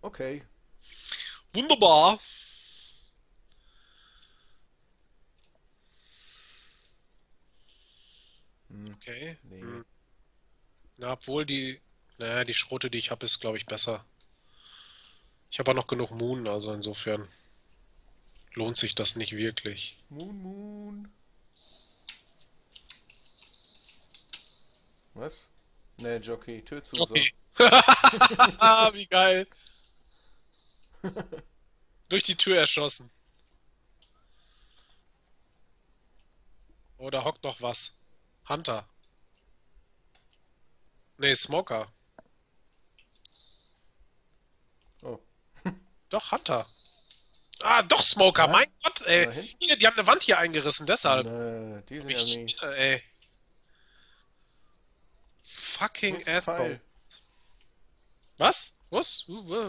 Okay. Wunderbar. Hm, Okay. nee. Na, obwohl naja, die Schrote, die ich habe, ist, glaube ich, besser. Ich habe auch noch genug Moon, also insofern lohnt sich das nicht wirklich. Moon, Moon. Was? Nee, Jockey, Tötsuser. Okay. Wie geil. Durch die Tür erschossen. Oh, da hockt noch was. Hunter. Nee, Smoker. Oh. Doch, Hunter. Ah, doch, Smoker. Hä? Mein Gott, ey. Immerhin? Hier, die haben eine Wand hier eingerissen, deshalb. Nee, die Hab sind ja ich, mies. ey. Wo Fucking ist ein asshole. Pfeil? Was? Was?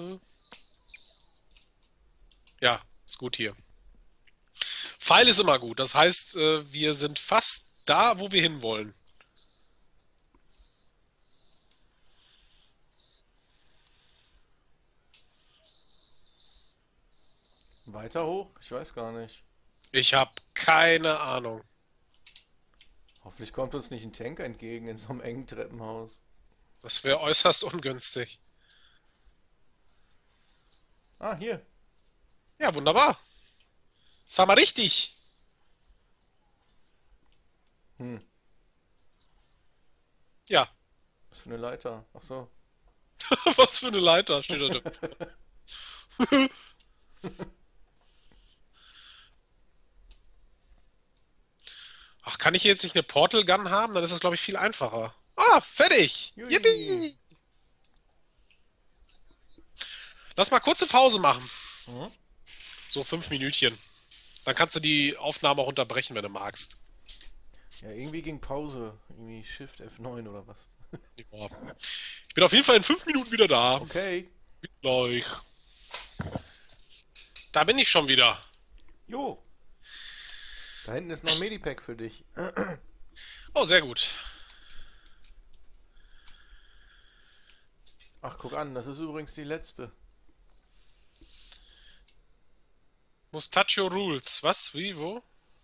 Ja, ist gut hier. Pfeil ist immer gut. Das heißt, wir sind fast da, wo wir hinwollen. Weiter hoch? Ich weiß gar nicht. Ich habe keine Ahnung. Hoffentlich kommt uns nicht ein Tank entgegen in so einem engen Treppenhaus. Das wäre äußerst ungünstig. Ah, hier. Ja, wunderbar. Sag mal richtig. Hm, Ja. was für eine Leiter. Ach so. Was für eine Leiter steht da drin. Ach, kann ich jetzt nicht eine Portal Gun haben? Dann ist das, glaube ich, viel einfacher. Ah, fertig. Jui. Yippie. Lass mal kurze Pause machen. Mhm. So 5 Minütchen. Dann kannst du die Aufnahme auch unterbrechen, wenn du magst. Ja, irgendwie ging Pause. Irgendwie Shift F9 oder was. Ja. Ich bin auf jeden Fall in 5 Minuten wieder da. Okay. Bis gleich. Da bin ich schon wieder. Jo. Da hinten ist noch ein Medipack für dich. Oh, sehr gut. Ach, guck an, das ist übrigens die letzte. Mustachio Rules. Was? Wie? Wo?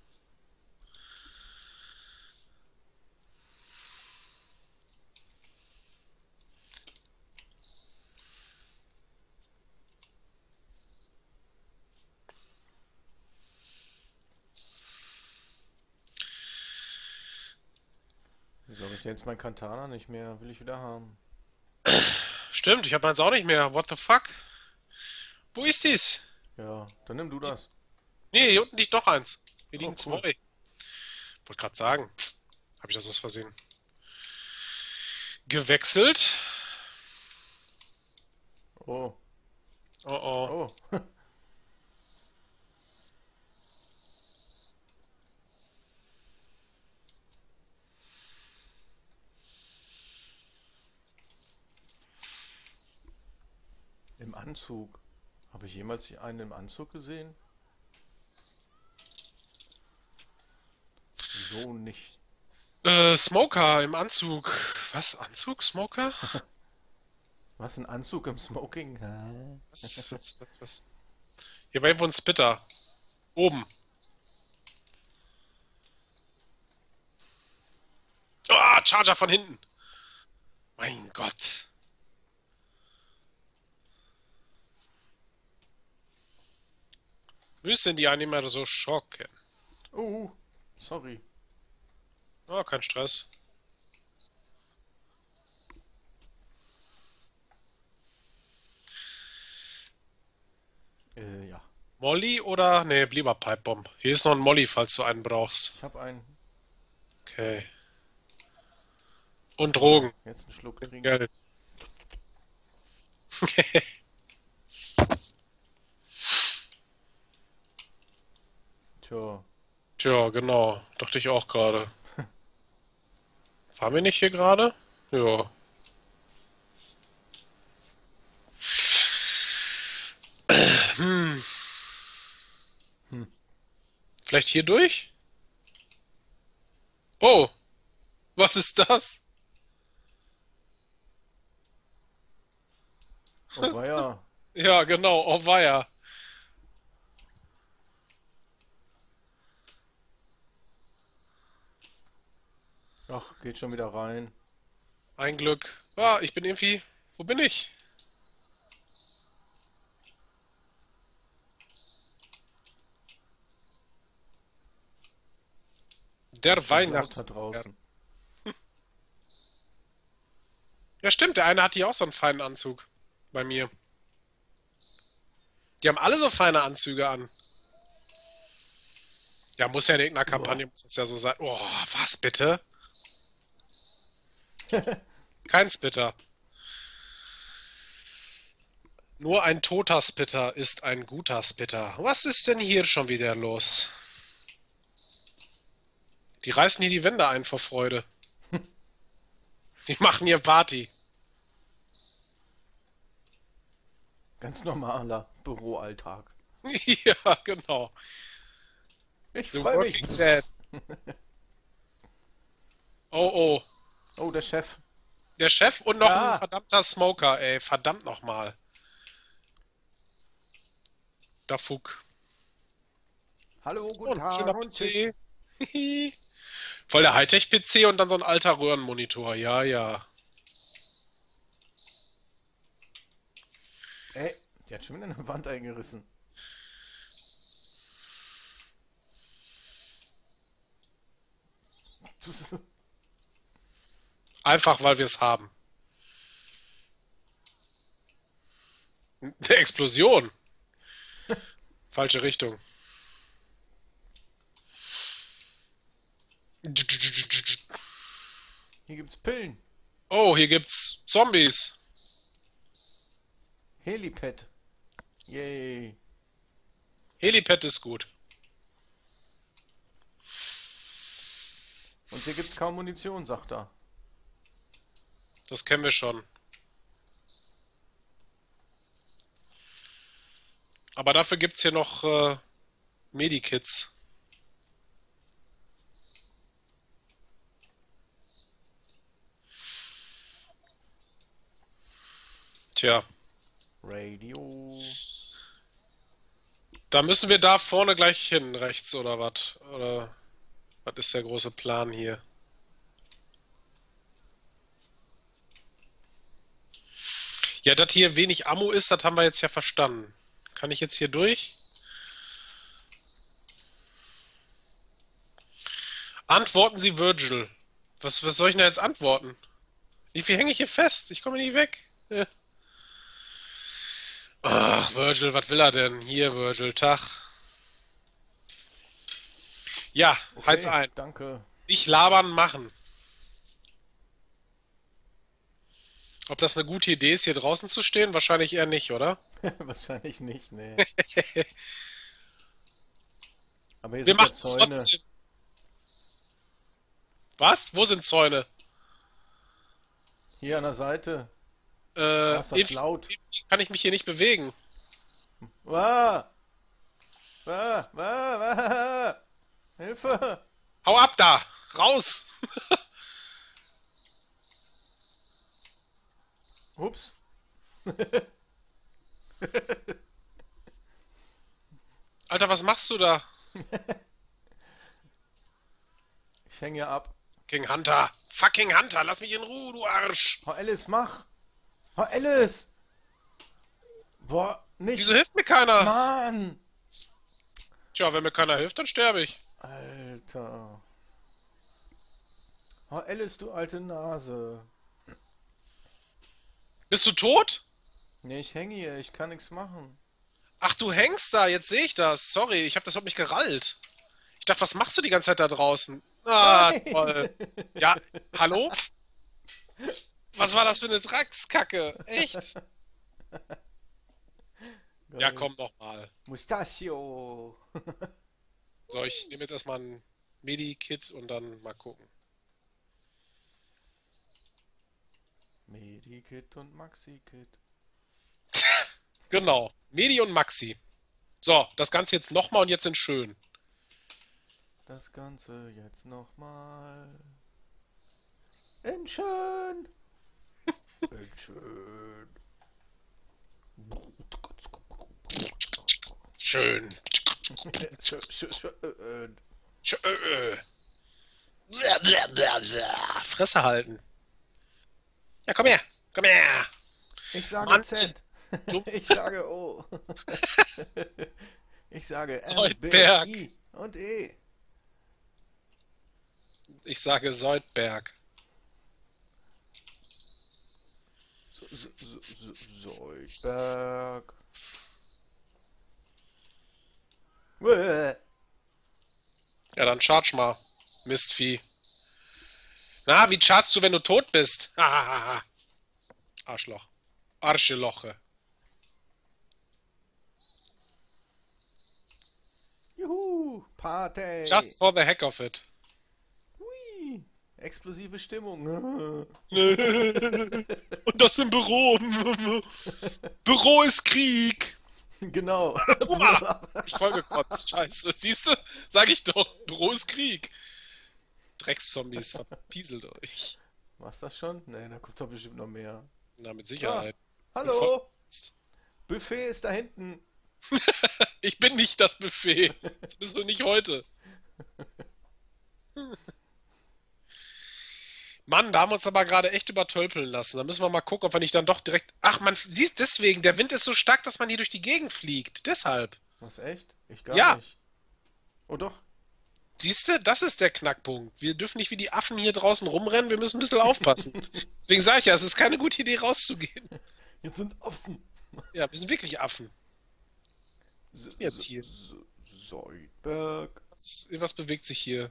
Wieso habe ich denn jetzt mein Katana nicht mehr? Will ich wieder haben. Stimmt, ich habe meins auch nicht mehr. What the fuck? Wo ist dies? Ja, dann nimm du das. Nee, hier unten liegt doch eins. Hier Oh, liegen cool. zwei. Wollte gerade sagen. Habe ich das aus Versehen gewechselt? Oh, Oh oh. oh. Im Anzug. Habe ich jemals einen im Anzug gesehen? So nicht. Smoker im Anzug. Was? Anzug? Smoker? Was, ein Anzug im Smoking? Hä? Was? Hier war irgendwo ein Spitter. Oben. Ah, Charger von hinten. Mein Gott. Müssen die Anime so schocken? Sorry. Oh, kein Stress. Ja. Molly oder? Nee, lieber Pipebomb. Hier ist noch ein Molly, falls du einen brauchst. Ich habe einen. Okay. Und So, Drogen. jetzt einen Schluck Mit trinken. Geld. Tja. Tja, genau. Dachte ich auch gerade. Fahren wir nicht hier gerade? Ja. Hm. Hm. Vielleicht hier durch? Oh, was ist das? Oh weia. Ja, genau, oh weia. Ach, geht schon wieder rein. Ein Glück. Ah, ich bin irgendwie. Wo bin ich? Der Ist schon laut da Weihnachtsmann. draußen. Ja, stimmt, der eine hat hier auch so einen feinen Anzug. Bei mir. Die haben alle so feine Anzüge an. Ja, muss ja in irgendeiner Uah. Kampagne, muss es ja so sein. Oh, was bitte? Kein Spitter. Nur ein toter Spitter ist ein guter Spitter. Was ist denn hier schon wieder los? Die reißen hier die Wände ein vor Freude. Die machen hier Party. Ganz normaler Büroalltag. Ja, genau. Ich The freue mich. Working Dead. Oh, oh. Oh, der Chef. Der Chef und noch ein Ah, verdammter Smoker, ey. Verdammt nochmal. Da Fuck. hallo, guten Und schöner Tag und tschüss. PC. Hihi. Voll der Hightech-PC und dann so ein alter Röhrenmonitor. Ja, ja. Ey, die hat schon wieder eine Wand eingerissen. Einfach weil wir es haben. Eine Explosion. Falsche Richtung. Hier gibt's Pillen. Oh, hier gibt's Zombies. Helipad. Yay. Helipad ist gut. Und hier gibt's kaum Munition, sagt er. Das kennen wir schon. Aber dafür gibt's hier noch Medikits. Tja, Radio. da müssen wir da vorne gleich hin, rechts oder was? Oder was ist der große Plan hier? Ja, dass hier wenig Ammo ist, das haben wir jetzt ja verstanden. Kann ich jetzt hier durch? Antworten Sie Virgil. Was soll ich denn jetzt antworten? Wie hänge ich hier fest? Ich komme nicht weg. Ach, Virgil, was will er denn? Hier, Virgil, Tag. Ja, heiz Okay, ein. danke. Nicht labern, machen. Ob das eine gute Idee ist, hier draußen zu stehen? Wahrscheinlich eher nicht, oder? Wahrscheinlich nicht, nee. Aber hier Wir sind ja machen es Zäune. trotzdem. Was? Wo sind Zäune? Hier an der Seite. Oh, ist das laut. Irgendwie kann ich mich hier nicht bewegen. Wah! Wah! Wah! Wah! Hilfe! Hau ab da! Raus! Ups. Alter, was machst du da? Ich hänge hier ab. King Hunter! Fucking Hunter! Lass mich in Ruhe, du Arsch! Oh, Alice, mach! Oh, Alice! Boah, Wieso nicht! hilft mir keiner? Mann! Tja, wenn mir keiner hilft, dann sterbe ich. Alter. Oh, Alice, du alte Nase. Bist du tot? Nee, ich hänge hier, ich kann nichts machen. Ach, du hängst da, jetzt sehe ich das. Sorry, ich habe das überhaupt nicht gerallt. Ich dachte, was machst du die ganze Zeit da draußen? Ah, Nein! toll. Ja, hallo? Was war das für eine Dreckskacke? Echt? Ja, Geil. komm noch mal. Mustachio! So, ich nehme jetzt erstmal ein Medi-Kit und dann mal gucken. Medikit und Maxi-Kit. Genau. Medi und Maxi. So, das Ganze jetzt nochmal und jetzt in schön. Das Ganze jetzt nochmal. In schön! In schön! Schön. Schö- äh, Fresse halten. Ja, komm her. Komm her. Ich sage Mann, Z. du Ich sage O. Ich sage M, B, Soldberg. I und E. Ich sage Soldberg. Soldberg. Uäh. Ja, dann charge mal. Mistvieh. Na, wie chargst du, wenn du tot bist? Hahaha. Arschloch. Arscheloche. Juhu, Party. Just for the heck of it. Hui, explosive Stimmung. Und das im Büro. Büro ist Krieg. Genau. Uah, ich voll gekotzt. Scheiße. Siehst du? Sag ich doch. Büro ist Krieg. Dreckszombies, verpieselt euch. War's das schon? Nee, da kommt doch bestimmt noch mehr. Na, mit Ah, Sicherheit. Bin voll hallo, gekotzt. Buffet ist da hinten. Ich bin nicht das Buffet. Das bist du nicht heute. Mann, da haben wir uns aber gerade echt übertölpeln lassen. Da müssen wir mal gucken, ob wir nicht dann doch direkt. Ach, man siehst deswegen, der Wind ist so stark, dass man hier durch die Gegend fliegt. Deshalb. Was, echt? Ich gar Ja, nicht. Oh doch. siehst du, das ist der Knackpunkt. Wir dürfen nicht wie die Affen hier draußen rumrennen, wir müssen ein bisschen aufpassen. Deswegen sage ich ja, es ist keine gute Idee, rauszugehen. Jetzt sind offen. Ja, wir sind wirklich Affen. Was ist denn jetzt hier? Soldberg. Was bewegt sich hier?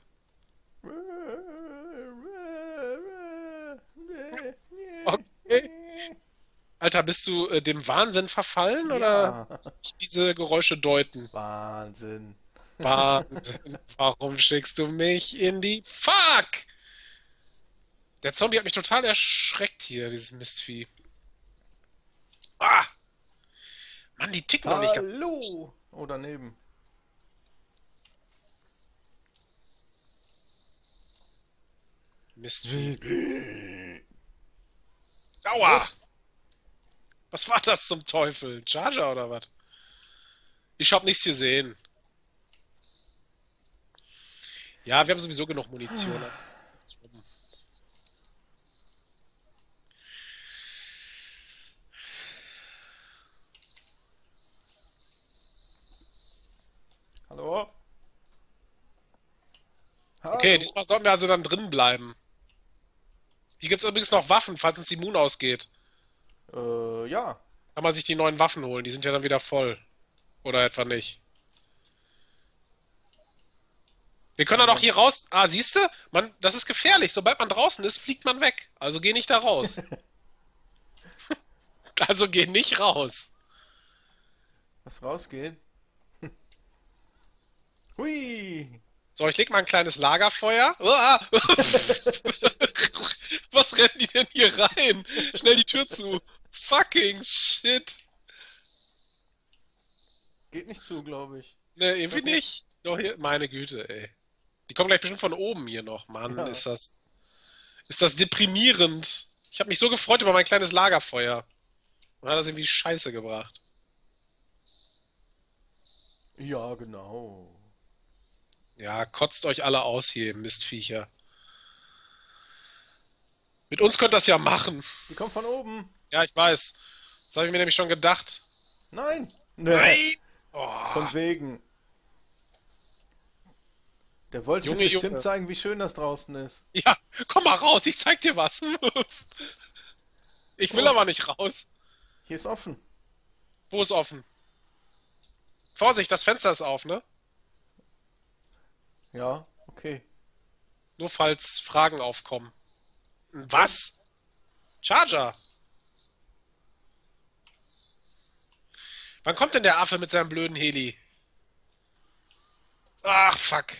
Okay. Alter, bist du dem Wahnsinn verfallen oder Ja, ich diese Geräusche deuten? Wahnsinn. Wahnsinn, warum schickst du mich in die Fuck? Der Zombie hat mich total erschreckt hier, dieses Mistvieh. Ah! Mann, die ticken noch nicht ganz. Hallo. Oh, daneben. Mistvieh. Aua! Los. Was war das zum Teufel? Ein Charger oder was? Ich hab nichts gesehen. Ja, wir haben sowieso genug Munition. Hallo? Okay, Hallo? diesmal sollten wir also dann drin bleiben. Hier gibt's übrigens noch Waffen, falls uns die Moon ausgeht. Ja. Kann man sich die neuen Waffen holen, die sind ja dann wieder voll. Oder etwa nicht. Wir können dann auch hier raus. Ah, siehst du? Das ist gefährlich. Sobald man draußen ist, fliegt man weg. Also geh nicht da raus. Also geh nicht raus. Was rausgeht? Hui. So, ich leg mal ein kleines Lagerfeuer. Uah! Was rennen die denn hier rein? Schnell die Tür zu. Fucking shit. Geht nicht zu, glaube ich. Ne, irgendwie Doch nicht. nicht. Doch hier, meine Güte, ey. Die kommen gleich bestimmt von oben hier noch. Mann, Ja. ist das deprimierend. Ich habe mich so gefreut über mein kleines Lagerfeuer. Und hat das irgendwie Scheiße gebracht. Ja, genau. Ja, kotzt euch alle aus hier, ihr Mistviecher. Mit uns könnt ihr das ja machen. Die kommt von oben. Ja, ich weiß. Das habe ich mir nämlich schon gedacht. Nein. Nee. Nein! Oh, Von wegen. Der wollte mir Junge, bestimmt Junge. zeigen, wie schön das draußen ist. Ja, komm mal raus, ich zeig dir was. Ich will Oh, aber nicht raus. hier ist offen. Wo ist offen? Vorsicht, das Fenster ist auf, ne? Ja, okay. Nur falls Fragen aufkommen. Was? Charger? Wann kommt denn der Affe mit seinem blöden Heli? Ach, fuck.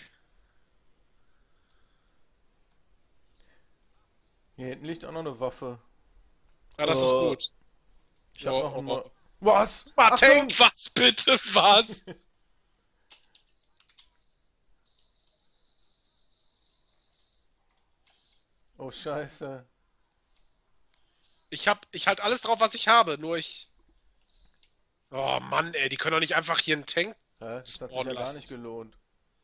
Hier hinten liegt auch noch eine Waffe. Ja, das ist Oh, gut. ich habe Oh, noch oh, eine. oh. Was? Martin, Achtung! was bitte, was? Oh, Scheiße. Ich halt alles drauf, was ich habe, nur ich. Oh Mann, ey, die können doch nicht einfach hier einen Tank. Hä? Das hat sich spawnen ja gar nicht lassen. gelohnt.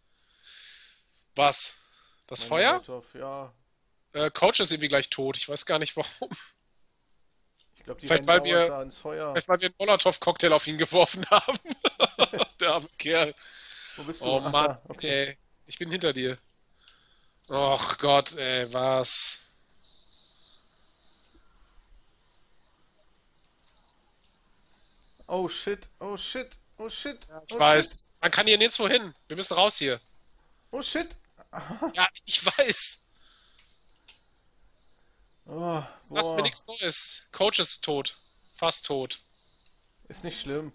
Was? Das Mein Feuer? Molotow, ja. Coach ist irgendwie gleich tot. Ich weiß gar nicht warum. Ich glaube, die Vielleicht rennen weil dauernd wir, da ins Feuer. vielleicht weil wir einen Molotow-Cocktail auf ihn geworfen haben. Der arme Kerl. Wo bist Oh du? Ach, Mann, da, okay. ey. Ich bin hinter dir. Och Gott, ey, was? Oh shit, oh shit, oh shit, Ja, ich oh shit, weiß. Man kann hier nirgendwo hin. Wir müssen raus hier. oh shit. Ja, ich weiß. Oh, Sagst mir boah, nichts Neues. Coach ist tot. Fast tot. ist nicht schlimm.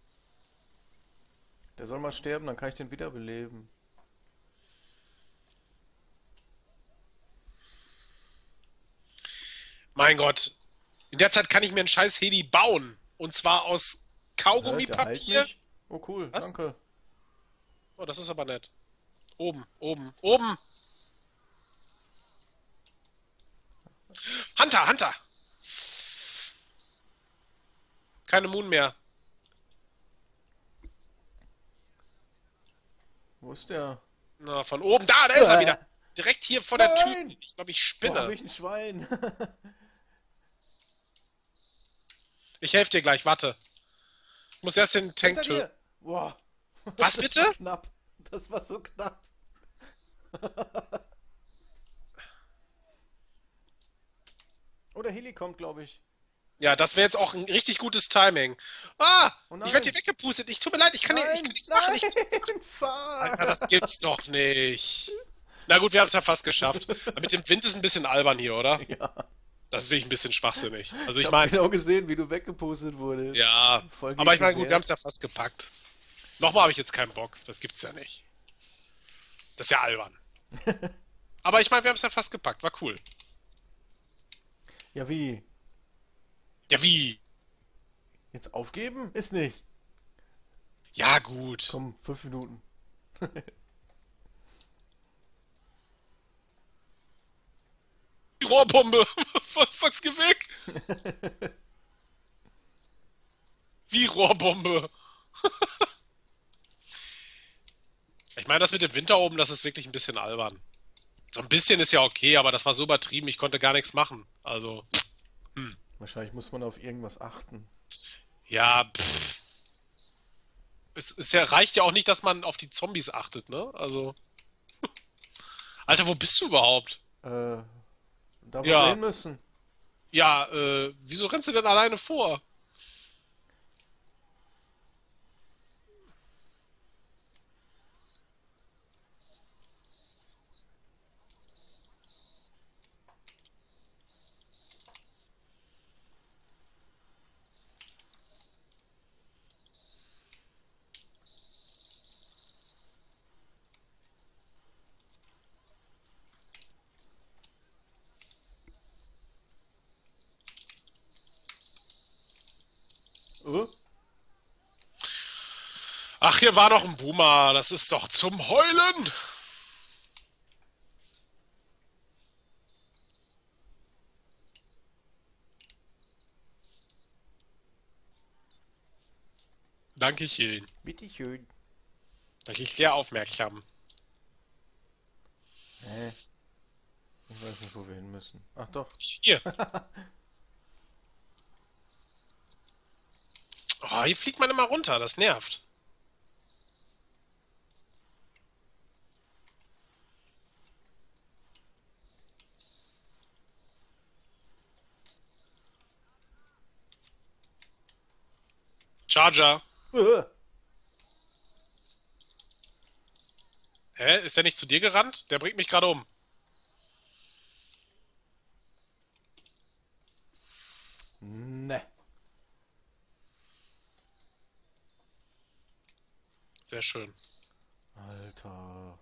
Der soll mal sterben, dann kann ich den wiederbeleben. Mein Gott. In der Zeit kann ich mir einen scheiß Heli bauen. Und zwar aus Hä, der heilt Kaugummipapier. mich? Oh cool, Was? danke. Oh, das ist aber nett. Oben, oben, oben. Hunter, Hunter. Keine Moon mehr. Wo ist der? Na, von oben. Da ist er Äh, wieder. Direkt hier vor der Tür. nein! Ich glaube, ich Boah, hab spinne. ich ein Schwein. Ich helfe dir gleich, warte. Ich muss erst den Tank Hinter töten. dir! Boah, Was das bitte? war knapp. Das war so knapp. Oh, der Heli kommt, glaube ich. Ja, das wäre jetzt auch ein richtig gutes Timing. Ah! Oh Ich werde nein! hier weggepustet. Ich tut mir leid, ich kann Nein! nichts machen. Ich kann nichts machen. Nein! Alter, das Fuck! gibt's doch nicht. Na gut, wir haben es ja fast geschafft. Aber mit dem Wind ist ein bisschen albern hier, oder? Ja, Das ist wirklich ein bisschen schwachsinnig. Also ich ich habe meine, genau gesehen, wie du weggepustet wurdest. ja. Voll Aber gegen ich meine, gut, wir haben gewehrt. es ja fast gepackt. Nochmal habe ich jetzt keinen Bock. Das gibt's ja nicht. Das ist ja albern. Aber ich meine, wir haben es ja fast gepackt. War cool. Ja, wie? Ja, wie? Jetzt aufgeben? Ist nicht. Ja, gut. Komm, 5 Minuten. Die Rohrbombe. Geh weg. Wie Rohrbombe. Ich meine, das mit dem Winter oben, das ist wirklich ein bisschen albern. So ein bisschen ist ja okay, aber das war so übertrieben, ich konnte gar nichts machen. Also, hm. Wahrscheinlich muss man auf irgendwas achten. Ja, es ja, reicht ja auch nicht, dass man auf die Zombies achtet, ne? Also, Alter, wo bist du überhaupt? Da, wo wir Ja, hin müssen. ja, wieso rennst du denn alleine vor? Oh, Ach, hier war noch ein Boomer, das ist doch zum Heulen. Dankeschön. bitteschön. Da ich sehr aufmerksam. Hä? Ich weiß nicht, wo wir hin müssen. Ach doch. Hier. Oh, hier fliegt man immer runter, das nervt. Charger. Äh, Hä? Ist der nicht zu dir gerannt? Der bringt mich gerade um. ne. Sehr schön. Alter.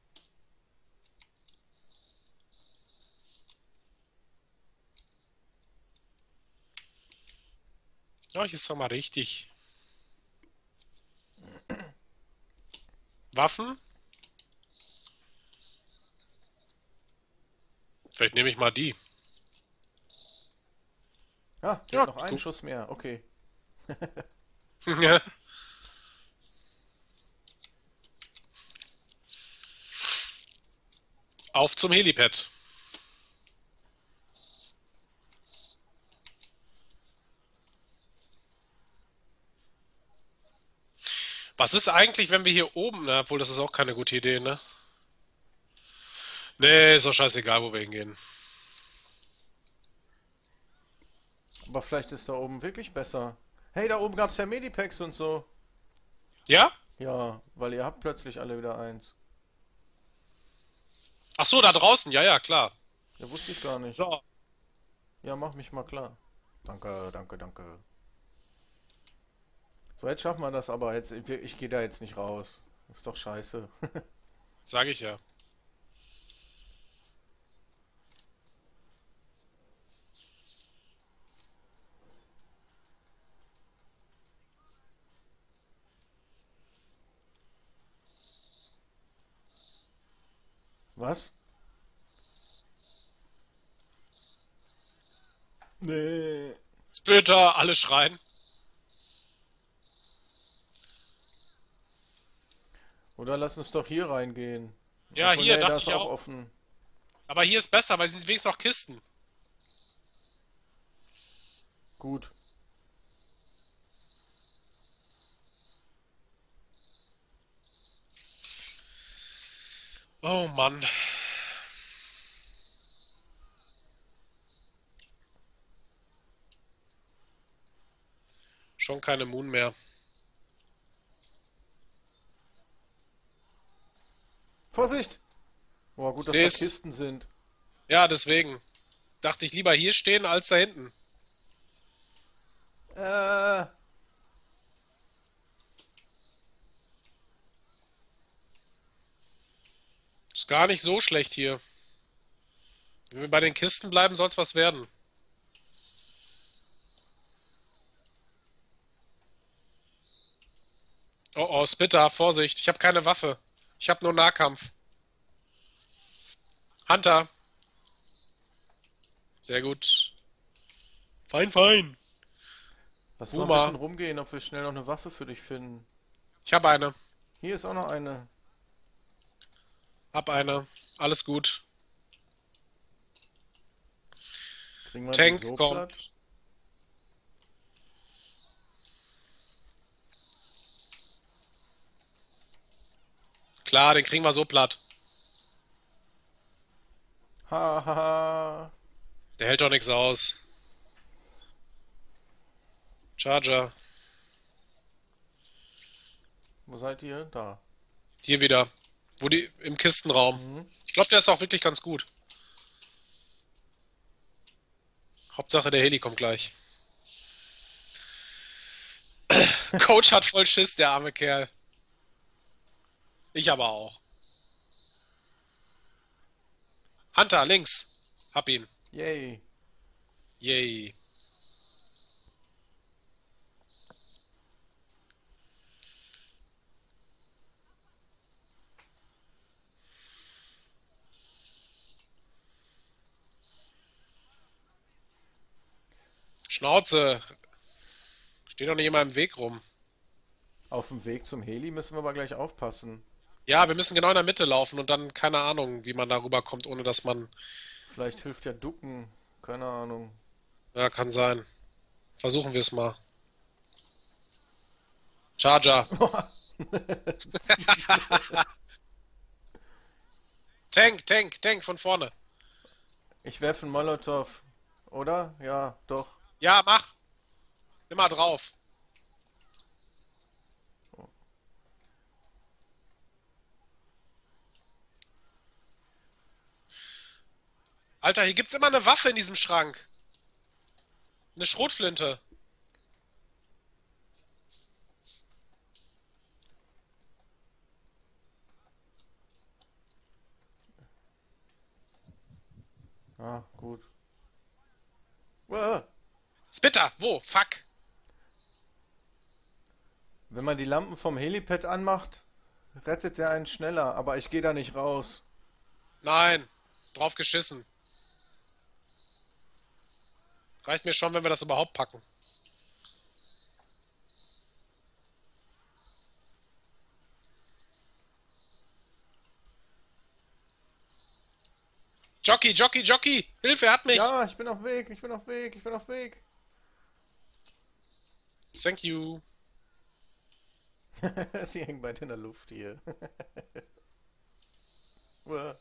Ja, hier ist doch mal richtig. Waffen? Vielleicht nehme ich mal die. Ah, der hat Ja, noch einen guck. Schuss mehr. Okay. Auf zum Helipad. Was ist eigentlich, wenn wir hier oben, na, obwohl das ist auch keine gute Idee, ne? Nee, ist doch scheißegal, wo wir hingehen. Aber vielleicht ist da oben wirklich besser. Hey, da oben gab's ja Medipacks und so. Ja? Ja, weil ihr habt plötzlich alle wieder eins. Ach so, da draußen, ja, ja, klar. Ja, wusste ich gar nicht. So, Ja, mach mich mal klar. Danke, danke, danke. So, jetzt schaffen wir das aber. Ich gehe da jetzt nicht raus. Ist doch scheiße. sage ich ja. Was? Nee. Splitter, alle schreien. Oder lass uns doch hier reingehen. Ja, Obwohl, hier nee, da dachte ist ich auch auch. offen. Aber hier ist besser, weil es sind wenigstens auch Kisten. Gut. Oh Mann. Schon keine Moon mehr. Vorsicht! Boah, gut, Ich dass da seh's. Kisten sind. Ja, deswegen. Dachte ich lieber hier stehen als da hinten. Äh, Ist gar nicht so schlecht hier. Wenn wir bei den Kisten bleiben, soll's was werden. Oh oh, Spitter, Vorsicht. Ich habe keine Waffe. Ich habe nur Nahkampf. Hunter. Sehr gut. Fein, fein. lass mal ein bisschen Boomer. rumgehen, ob wir schnell noch eine Waffe für dich finden. Ich habe eine. Hier ist auch noch eine. Hab eine. Alles gut. Kriegen wir die Tank so kommt. platt? Klar, den kriegen wir so platt. Ha, ha, ha. Der hält doch nichts aus. Charger. Wo seid ihr? Da. Hier wieder. Wo die im Kistenraum. Mhm. Ich glaube, der ist auch wirklich ganz gut. Hauptsache der Heli kommt gleich. Coach hat voll Schiss, der arme Kerl. Ich aber auch. Hunter, links. Hab ihn. Yay. Yay. Schnauze. Steht doch nicht immer im Weg rum. Auf dem Weg zum Heli müssen wir aber gleich aufpassen. Ja, wir müssen genau in der Mitte laufen und dann keine Ahnung, wie man da rüberkommt, ohne dass man. Vielleicht hilft ja Ducken. Keine Ahnung. Ja, kann sein. Versuchen wir es mal. Charger. Tank, Tank, Tank von vorne. Ich werfe einen Molotow. Oder? Ja, doch. Ja, mach. Immer drauf. Alter, hier gibt's immer eine Waffe in diesem Schrank. Eine Schrotflinte. Ah, gut. Ah, Spitter, wo? Fuck. wenn man die Lampen vom Helipad anmacht, rettet der einen schneller. Aber ich gehe da nicht raus. Nein. Drauf geschissen. Reicht mir schon, wenn wir das überhaupt packen. Jockey, Jockey, Jockey! Hilfe, er hat mich! Ja, ich bin auf Weg, ich bin auf Weg, ich bin auf Weg. Thank you. Sie hängen beide in der Luft hier. Uah.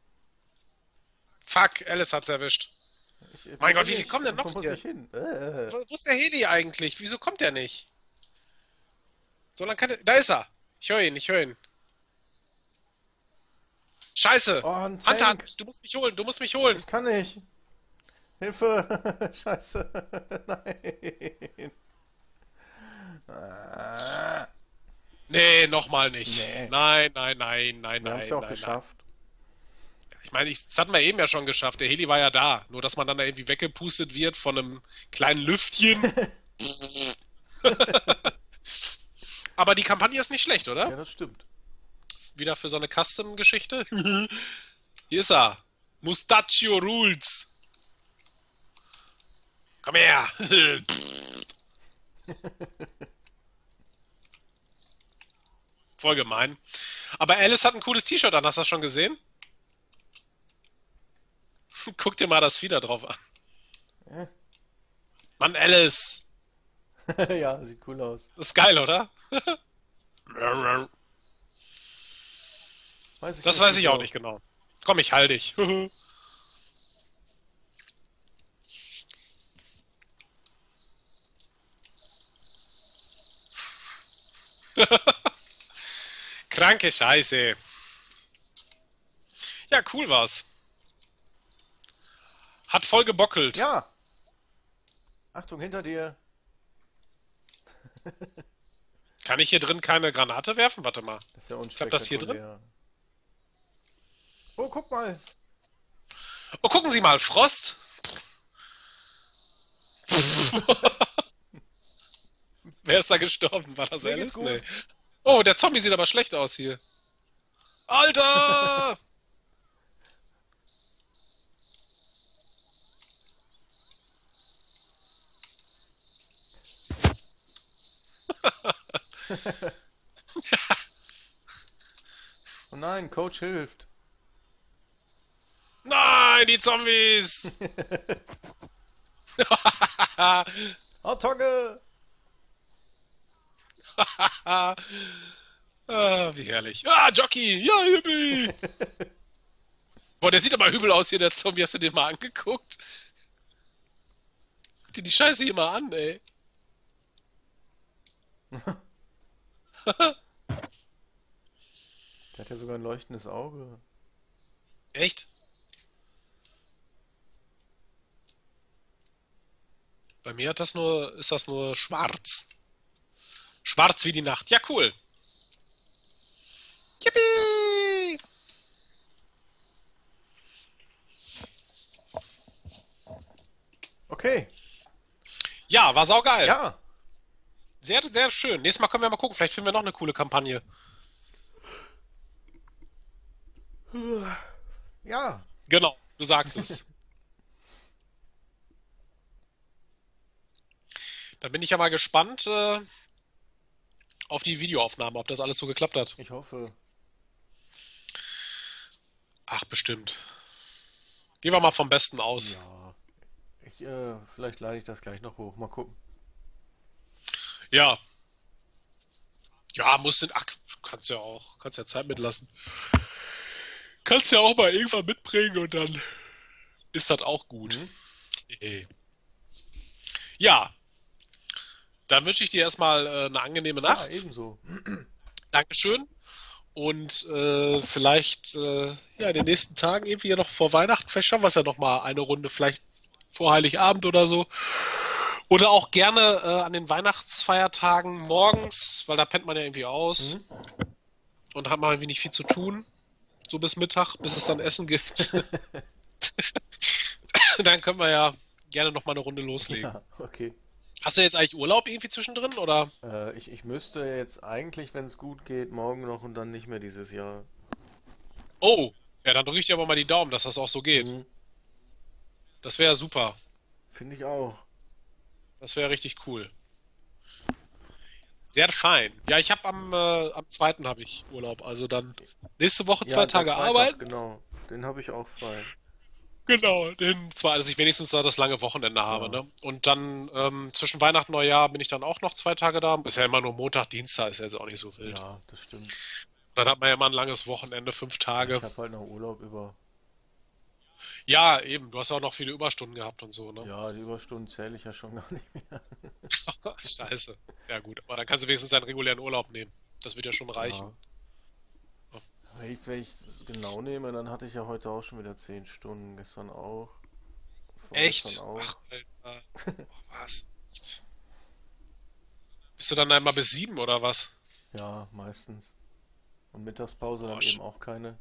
Fuck, Alice hat's erwischt. Wo Mein Gott, bin wie viel ich? kommen denn Wo noch muss hier? ich hin? Wo ist der Heli eigentlich? Wieso kommt der nicht? So lange kann er... Da ist er! Ich höre ihn, ich höre ihn. Scheiße! Oh, ein Hunter hat Tank. mich, du musst mich holen, du musst mich holen! Ich kann nicht. Hilfe. Scheiße. Nein. Ah. Nee, nochmal nicht. Nee. Nein, nein, nein, nein, Wir haben es nein, ja auch nein, nein. geschafft. Ich meine, das hatten wir eben ja schon geschafft. Der Heli war ja da. Nur, dass man dann da irgendwie weggepustet wird von einem kleinen Lüftchen. Aber die Kampagne ist nicht schlecht, oder? Ja, das stimmt. Wieder für so eine Custom-Geschichte. Hier ist er. Mustachio Rules. Komm her. Voll gemein. Aber Alice hat ein cooles T-Shirt an. Hast du das schon gesehen? Guck dir mal das Vieh da drauf an. Ja, Mann, Alice. ja, sieht cool aus. Das ist geil, oder? Weiß ich Das nicht weiß ich auch wieso. nicht genau. Komm, ich heil dich. Kranke Scheiße. Ja, cool war's. Hat voll gebockelt. Ja! Achtung, hinter dir. Kann ich hier drin keine Granate werfen? Warte mal. Das ist ja Klappt das hier drin? unspektakulär. Oh, guck mal. Oh, gucken Sie mal, Frost. Wer ist da gestorben? War das Mir geht's Alice? Nee. gut. Oh, der Zombie sieht aber schlecht aus hier. Alter! Oh nein, Coach hilft. Nein, die Zombies! Attacke! Ah, wie herrlich. Ah, Jockey! Ja, Hippie! Boah, der sieht aber übel aus hier, der Zombie. Hast du den mal angeguckt? Guck dir die Scheiße hier mal an, ey. Der hat ja sogar ein leuchtendes Auge. Echt? Bei mir ist das nur schwarz. Schwarz wie die Nacht. Ja, cool. Yippie! Okay. Ja, war saugeil. Ja. Sehr, sehr schön. Nächstes Mal können wir mal gucken. Vielleicht finden wir noch eine coole Kampagne. Ja. Genau, du sagst es. Dann bin ich ja mal gespannt auf die Videoaufnahme, ob das alles so geklappt hat. Ich hoffe. Ach, bestimmt. Gehen wir mal vom Besten aus. Ja. Vielleicht lade ich das gleich noch hoch. Mal gucken. Ja. Ja, musst du. Ach, kannst ja auch. Kannst ja Zeit mitlassen. Kannst ja auch mal irgendwann mitbringen und dann ist das auch gut. Mhm. Eh. Ja, dann wünsche ich dir erstmal eine angenehme Ja, Nacht. ebenso. Dankeschön. Und vielleicht ja in den nächsten Tagen irgendwie ja noch vor Weihnachten, vielleicht schaffen wir es ja noch mal eine Runde, vielleicht vor Heiligabend oder so. Oder auch gerne an den Weihnachtsfeiertagen morgens, weil da pennt man ja irgendwie aus Mhm. und hat man irgendwie nicht viel zu tun. So bis Mittag, bis es dann Essen gibt. Dann können wir ja gerne noch mal eine Runde loslegen. Ja, okay. Hast du jetzt eigentlich Urlaub irgendwie zwischendrin oder? Ich müsste jetzt eigentlich, wenn es gut geht, morgen noch und dann nicht mehr dieses Jahr. Oh, ja, dann drücke ich dir aber mal die Daumen, dass das auch so geht. Mhm. Das wäre super. Finde ich auch. Das wäre richtig cool. Sehr fein. Ja, ich habe am 2. habe ich Urlaub. Also dann nächste Woche Ja, zwei der Tage Freitag, arbeiten. genau. Den habe ich auch frei. Genau, zwar, dass ich wenigstens da das lange Wochenende habe, Ja, ne? Und dann zwischen Weihnachten und Neujahr bin ich dann auch noch 2 Tage da. Ist ja immer nur Montag, Dienstag, ist ja jetzt auch nicht so wild. ja, das stimmt. Dann hat man ja immer ein langes Wochenende, fünf Ja, ich Tage. habe halt noch Urlaub über. Ja, eben, du hast ja auch noch viele Überstunden gehabt und so, ne? Ja, die Überstunden zähle ich ja schon gar nicht mehr. Scheiße. Ja gut, aber dann kannst du wenigstens deinen regulären Urlaub nehmen. Das wird ja schon reichen. Ja, wenn ich es genau nehme, dann hatte ich ja heute auch schon wieder 10 Stunden, gestern auch, vorgestern Echt? auch. Ach, Alter. Was? Bist du dann einmal bis 7 oder was? Ja, meistens. Und Mittagspause Oh, dann eben auch keine.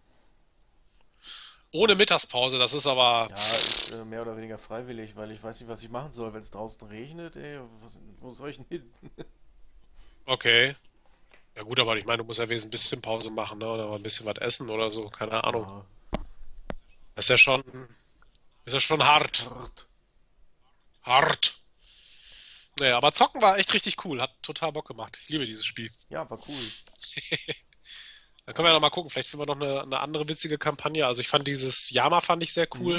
ohne Mittagspause, das ist aber. Ja, ist mehr oder weniger freiwillig, weil ich weiß nicht, was ich machen soll, wenn es draußen regnet, ey, wo soll ich denn hin? Okay. Ja gut, aber ich meine, du musst ja wenigstens ein bisschen Pause machen, ne? Oder mal ein bisschen was essen oder so, keine Ahnung. Ja, Das ist ja schon hart. hart. Hart. Naja, aber zocken war echt richtig cool. Hat total Bock gemacht. Ich liebe dieses Spiel. Ja, war cool. Dann können wir ja noch mal gucken. Vielleicht finden wir noch eine andere witzige Kampagne. Also ich fand dieses Yama fand ich sehr Mhm. cool.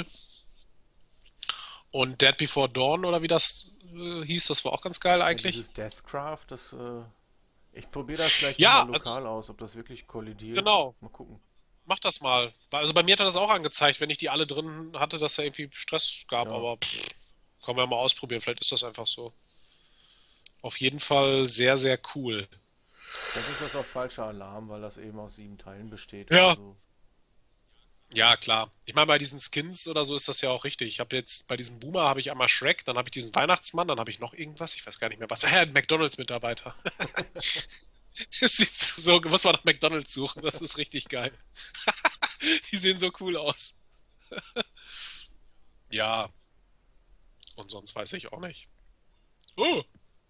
Und Dead Before Dawn oder wie das hieß, das war auch ganz geil Ja, eigentlich. dieses Deathcraft, ich probiere das gleich nochmal Ja, also lokal aus, ob das wirklich kollidiert. genau. Mal gucken. Mach das mal. Also bei mir hat er das auch angezeigt, wenn ich die alle drin hatte, dass er irgendwie Stress gab. Ja, Aber können wir mal ausprobieren. Vielleicht ist das einfach so. Auf jeden Fall sehr, sehr cool. vielleicht ist das auch falscher Alarm, weil das eben aus 7 Teilen besteht oder Ja, so. ja, klar. Ich meine, bei diesen Skins oder so ist das ja auch richtig. Ich habe jetzt bei diesem Boomer habe ich einmal Shrek, dann habe ich diesen Weihnachtsmann, dann habe ich noch irgendwas, ich weiß gar nicht mehr was. Ein McDonald's-Mitarbeiter. Es sieht so, muss man nach McDonald's suchen, das ist richtig geil. Die sehen so cool aus. Ja, und sonst weiß ich auch nicht. Oh,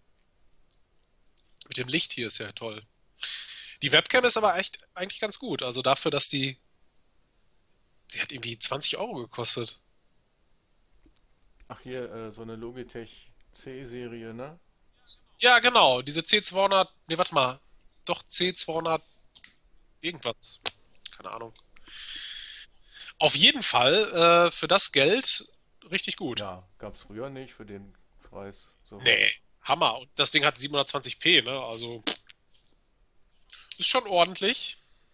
mit dem Licht hier ist ja toll. Die Webcam ist aber echt eigentlich ganz gut. Also dafür, dass die hat irgendwie 20 Euro gekostet. Ach hier, so eine Logitech C-Serie, ne? Ja, genau, diese C200, nee, warte mal. Doch, C200 irgendwas. Keine Ahnung. Auf jeden Fall für das Geld richtig gut. Ja, gab's früher nicht für den Preis Nee, sowas. Hammer. Und das Ding hat 720p, ne? Also ist schon ordentlich.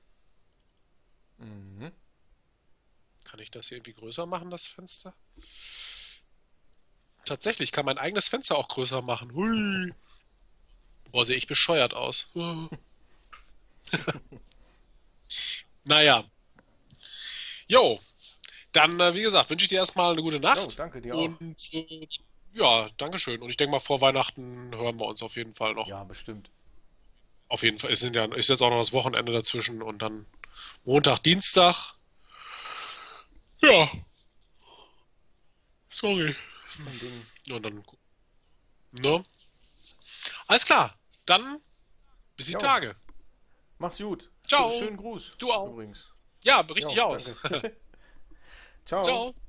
Mhm. Kann ich das hier irgendwie größer machen, das Fenster? Tatsächlich, kann mein eigenes Fenster auch größer machen. Hui. Boah, sehe ich bescheuert aus. Naja, jo, dann, wie gesagt, wünsche ich dir erstmal eine gute Jo, Nacht danke dir auch. und ja, Dankeschön. Und ich denke mal, vor Weihnachten hören wir uns auf jeden Fall noch. Ja, bestimmt. Auf jeden Fall. Ist jetzt auch noch das Wochenende dazwischen und dann Montag, Dienstag. Ja, sorry. Kein Ding. Und dann, ne? Alles klar. Dann bis die Jo, Tage. mach's gut. Ciao. Schönen Gruß Du auch. übrigens. Ja, richtig Jo, aus. danke. Ciao. Ciao.